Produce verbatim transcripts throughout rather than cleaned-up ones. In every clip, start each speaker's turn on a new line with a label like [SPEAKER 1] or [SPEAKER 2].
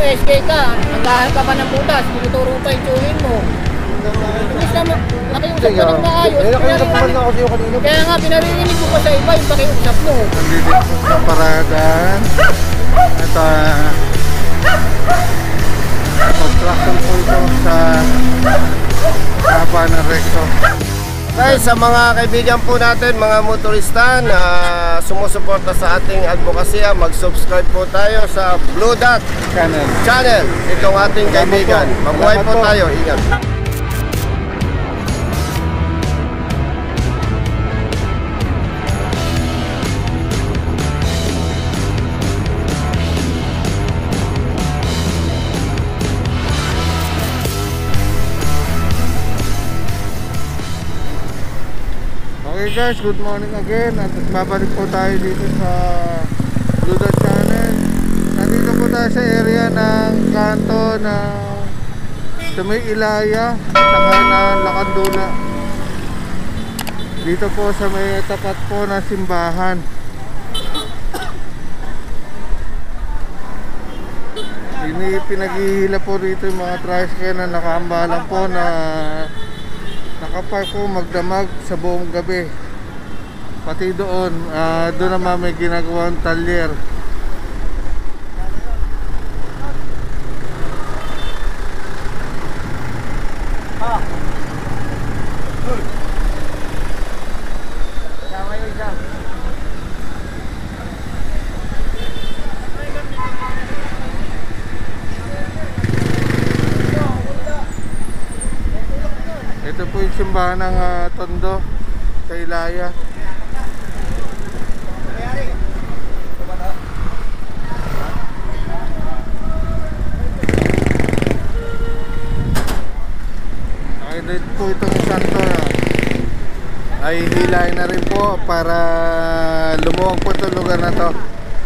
[SPEAKER 1] S K ka, naghahanap ka pa ng butas, tinuturo pa yung tsuhin mo. Imbis na nakiusap ka ng maayos, pinarinig. Kaya nga, pinarinig ko pa sa iba yung pakiusap mo.
[SPEAKER 2] Nandito po sa paradahan. Ito, construction po ito sa haba ng recto.
[SPEAKER 3] Guys, sa mga kaibigan po natin, mga motorista na sumusuporta sa ating advokasya, mag-subscribe po tayo sa Blue Dot
[SPEAKER 2] Channel.
[SPEAKER 3] Channel. Itong ating kaibigan. Mabuhay po tayo. Ingat.
[SPEAKER 2] Okay guys, good morning again. At babalik po tayo dito sa Blue Dot Channel. Nandito po tayo sa area ng kanto ng sa may Ilaya, saka na Lacandula. Dito po sa may tapat po na simbahan. Ini pinaghihila po rito yung mga tricycle na nakaambalan po na nakapark po magdamag sa buong gabi. Pati doon, uh, doon naman may ginagawang talyer.
[SPEAKER 3] Ah.
[SPEAKER 2] Ito po yung simbahan ng uh, Tondo sa Ilaya. Okay, dito po itong santo na ay hilay na rin po para lumuwag po itong lugar na to.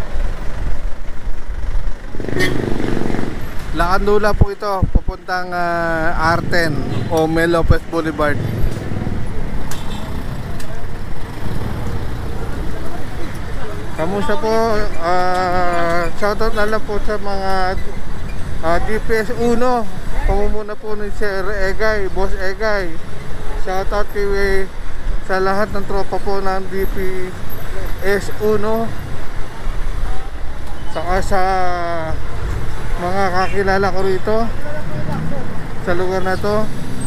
[SPEAKER 2] Lacandula po ito, pupuntang uh, R ten o Mel Lopez Boulevard. Kamusta po? Uh, shoutout na lang po sa mga uh, D P S uno. Pamumuna po ni Sir Egay, Boss Egay. Shoutout kay sa lahat ng tropa po ng D P S uno. Saka sa mga kakilala ko rito sa lugar na to.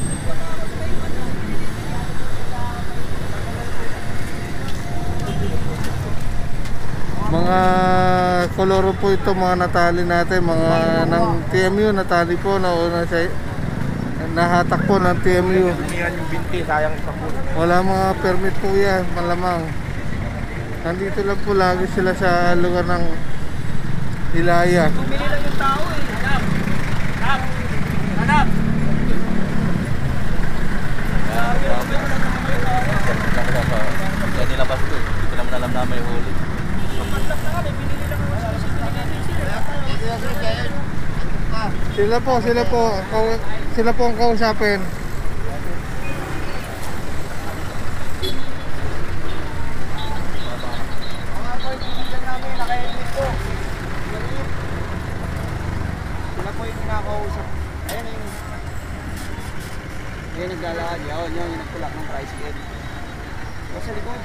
[SPEAKER 2] Mga koloro po ito, mga natali natin, mga ng T M U natali po na una sa nahatak po ng T M U. Wala mga permit po yan, malamang. Nandito lang po lagi sila sa lugar ng Ilaya.
[SPEAKER 1] Bumili lang yung tao eh. Hanap. Hanap. Hanap.
[SPEAKER 4] Yan nilabas ko eh. Hindi ko naman alam na may huli.
[SPEAKER 2] Sila po, sila po, sila po ang kausapin.
[SPEAKER 3] Sila po yung kinakausap. Ayan yung Ayan naglalakad. Yun, yun yung nagtulak ng tricycle. O sa likod.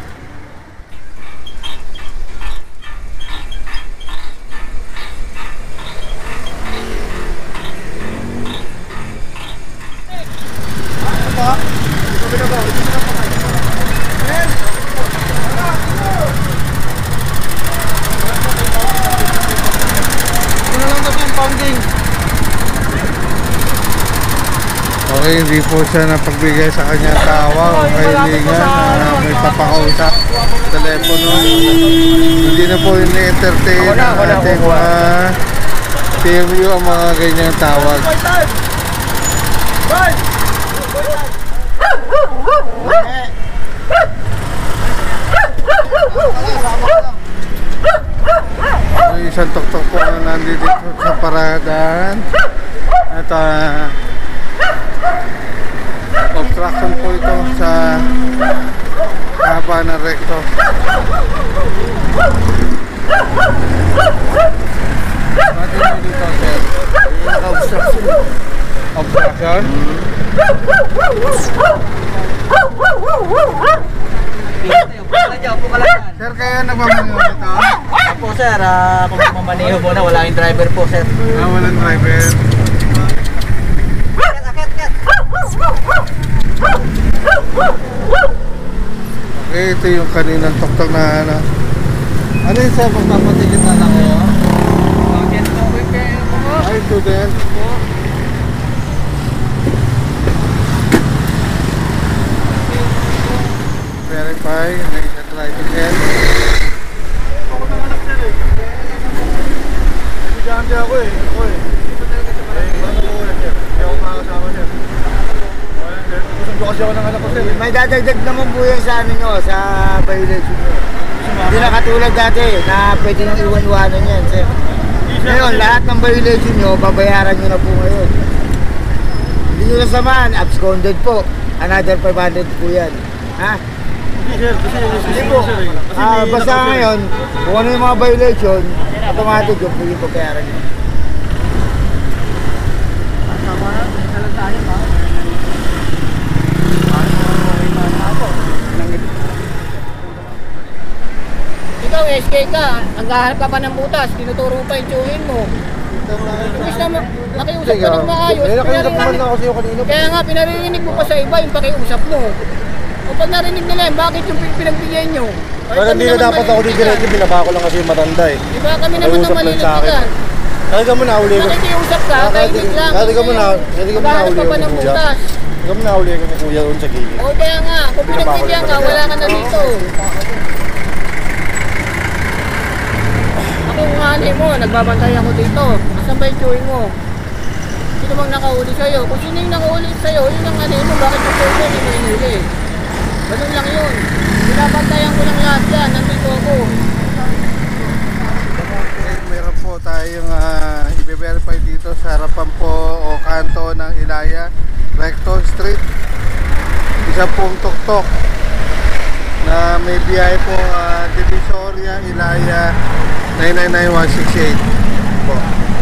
[SPEAKER 2] Okay, hindi po siya napagbigay sa kanya tawa o kailingan na may papakausap telepono. Hindi na po yung entertain ang ating mga T M U ang mga ganyang tawag. May isang tuktok po na nandito sa paradahan. At uh, obstruction po ito sa haba ng recto. Pati mo dito, sir. Obstruction? Sir, kaya nagmamaneho nito?
[SPEAKER 4] Po sir, ah, kung mamaneho mo na, wala yung driver po sir.
[SPEAKER 2] Ah, walang driver. Okay, ito yung kaninang tuktok na ano. Ano yun sir, magpapatigil na lang kayo? Ay, student. Verify, make the driving head.
[SPEAKER 5] Ako naman anak sir eh. Estudyante ako eh. Ako eh. Eh, ano ko ulit sir? Hindi ako makakasama sir. Wala sir. Kusundo kasi ako ng anak ko sir.
[SPEAKER 3] May dadagdag naman po yan sa ano nyo, sa violation nyo. Hindi na katulad dati na pwede nang iwan-iwanan yan, sir. Ngayon, lahat ng violation nyo, babayaran nyo na po ngayon. Hindi nyo nasamaan, absconded po. Another five hundred po yan. Ha?
[SPEAKER 5] Hindi sir. Kasi
[SPEAKER 3] Hindi po.
[SPEAKER 5] sir eh. Kasi
[SPEAKER 3] Ah,
[SPEAKER 5] may
[SPEAKER 3] basta
[SPEAKER 5] anak ko, sir.
[SPEAKER 3] ngayon, kung ano yung mga violation, automatic yung po yung babayaran nyo.
[SPEAKER 1] Ikaw, S K ka, naghahanap ka pa ng butas, tinuturo pa yung tsuhin mo. Imbis na ma- makiusap ka ng maayos,
[SPEAKER 2] Eh, nakiusap naman
[SPEAKER 1] pinarinig-
[SPEAKER 2] na ako sa'yo kanina.
[SPEAKER 1] kaya nga pinaririnig mo pa sa iba yung pakiusap mo. O pag narinig nila yun, bakit yung pin- pinagbigyan nyo? Kahit
[SPEAKER 5] Parang
[SPEAKER 1] kami
[SPEAKER 5] hindi na
[SPEAKER 1] naman
[SPEAKER 5] dapat ako
[SPEAKER 1] malintikan.
[SPEAKER 5] didiretso, binaba ko lang kasi yung matanda eh.
[SPEAKER 1] Di ba kami naman ang
[SPEAKER 5] Nakiusap lang sa akin.
[SPEAKER 1] malilintikan?
[SPEAKER 5] Kaya ka mo nahuli ko.
[SPEAKER 1] Nakikiusap ka,
[SPEAKER 5] Kaya-
[SPEAKER 1] tahimik lang.
[SPEAKER 5] kaya ka mo na- kaya ka mo
[SPEAKER 1] Naghahanap
[SPEAKER 5] nahuli
[SPEAKER 1] ka pa
[SPEAKER 5] ko
[SPEAKER 1] ng
[SPEAKER 5] ni Kuya.
[SPEAKER 1] butas.
[SPEAKER 5] Kaya ka mo nahuli ko ni kuya doon sa gilid.
[SPEAKER 1] O kaya nga, kung pinagbigyan ka, wala ka na dito. Ako nga ano mo, nagbabantay ako dito. Asan ba yung chewing mo? Sino bang nakahuli sa'yo? Kung sino yung nakahuli sa'yo, yun ang ano mo, bakit yung chewing mo hindi mo inuli? Ganun lang yun. Binabantayan ko lang lahat yan, nandito ako.
[SPEAKER 2] Okay, meron po tayong uh, i-verify dito sa harapan po o kanto ng Ilaya, Recton Street. Isa pong tuktok na may biyahe po uh, Divisoria, Ilaya nine nine nine one six eight po.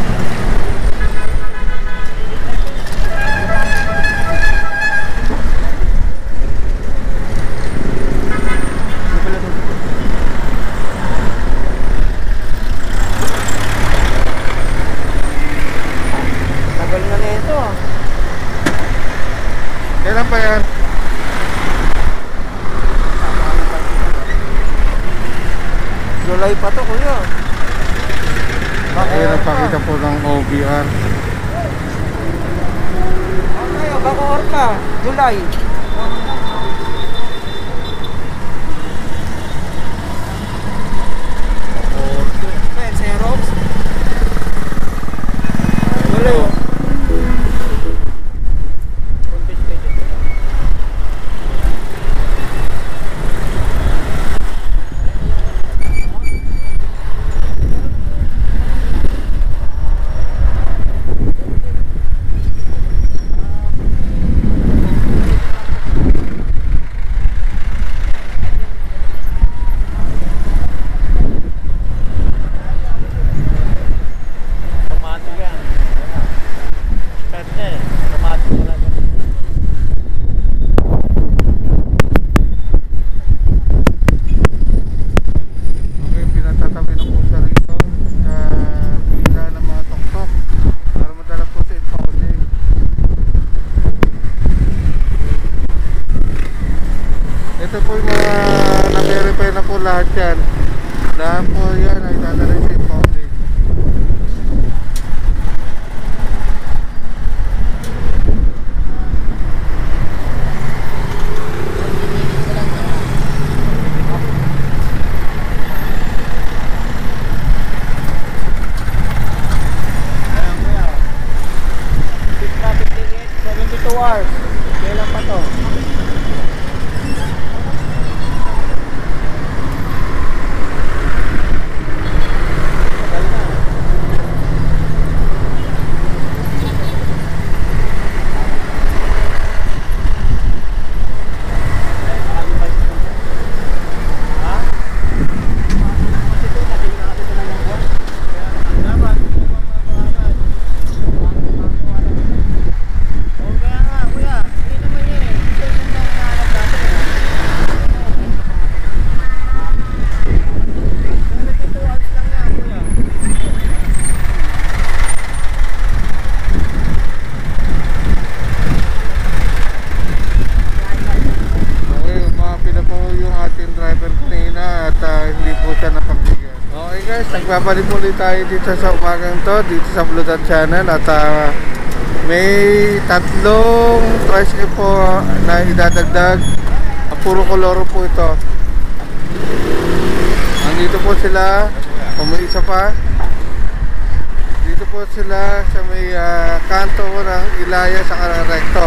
[SPEAKER 3] Tagal na na ito.
[SPEAKER 2] Kailan pa yan?
[SPEAKER 3] July pa to, kuya.
[SPEAKER 2] Ayan ang pakita po ng O B R.
[SPEAKER 3] Ano, bako orka, July. Ben, Xerox. July.
[SPEAKER 4] Automatic yan. Pwede, automatic mo lang.
[SPEAKER 2] Okay, pinatatabi na po siya rito sa pila ng mga tuktok para madala po sa impounding. Ito po yung mga na-verify na po lahat yan. Lahat po yan ay dadala sa impounding.
[SPEAKER 3] seventy-two hours. Kailan pa to?
[SPEAKER 2] guys, nagbabalik muli tayo dito sa umagang to, dito sa Blue Dot Channel. At ah, may tatlong tricycle po na idadagdag. Ah, puro koloro po ito. Nandito po sila, kung may isa pa. Dito po sila sa may ah, kanto ng Ilaya sa Recto.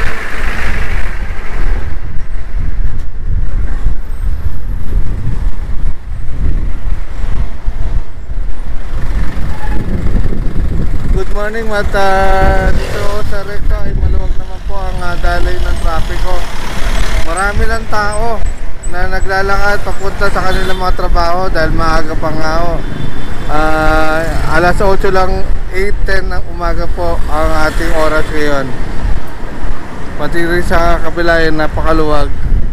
[SPEAKER 2] Good morning, Mata. Dito sa Recto ay maluwag naman po ang uh, daloy ng trapiko. Marami lang tao na naglalakad papunta sa kanilang mga trabaho dahil maaga pa nga ho. Uh, alas otso lang, eight ten ng umaga po ang ating oras ngayon. Pati rin sa kabila ay napakaluwag.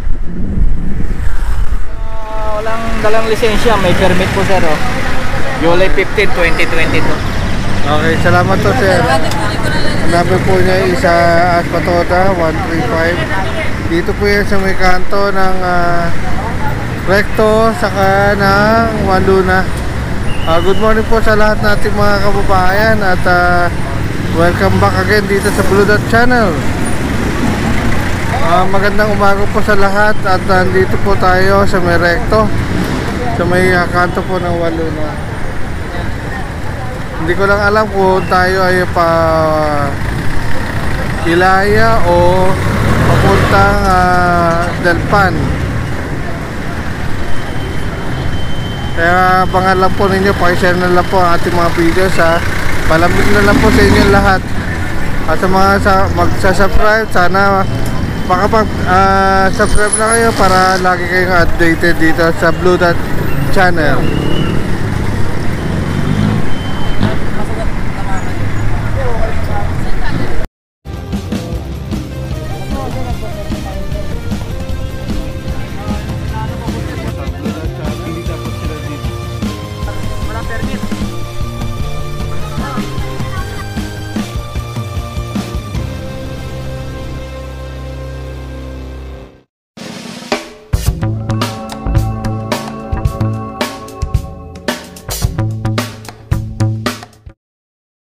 [SPEAKER 4] Ah, walang dalang lisensya, may permit po sir. Oh. July fifteenth, twenty twenty-two.
[SPEAKER 2] Okay, salamat to sir. Hanapin po niya isa at Patoda, one three five. Dito po yan sa may kanto ng uh, Recto saka ng Waluna. uh, Good morning po sa lahat nating mga kababayan. At uh, welcome back again dito sa Blue Dot Channel. uh, Magandang umaga po sa lahat. At nandito po tayo sa may Recto, sa may uh, kanto po ng Waluna. Hindi ko lang alam kung tayo ay pa Ilaya o papuntang uh, Delpan. Kaya abangan lang po ninyo, pakishare na lang po ang ating mga videos ha. Palamig na lang po sa inyo lahat. At sa mga sa, magsa-subscribe, sana makapag uh, subscribe na kayo para lagi kayong updated dito sa Blue Dot Channel.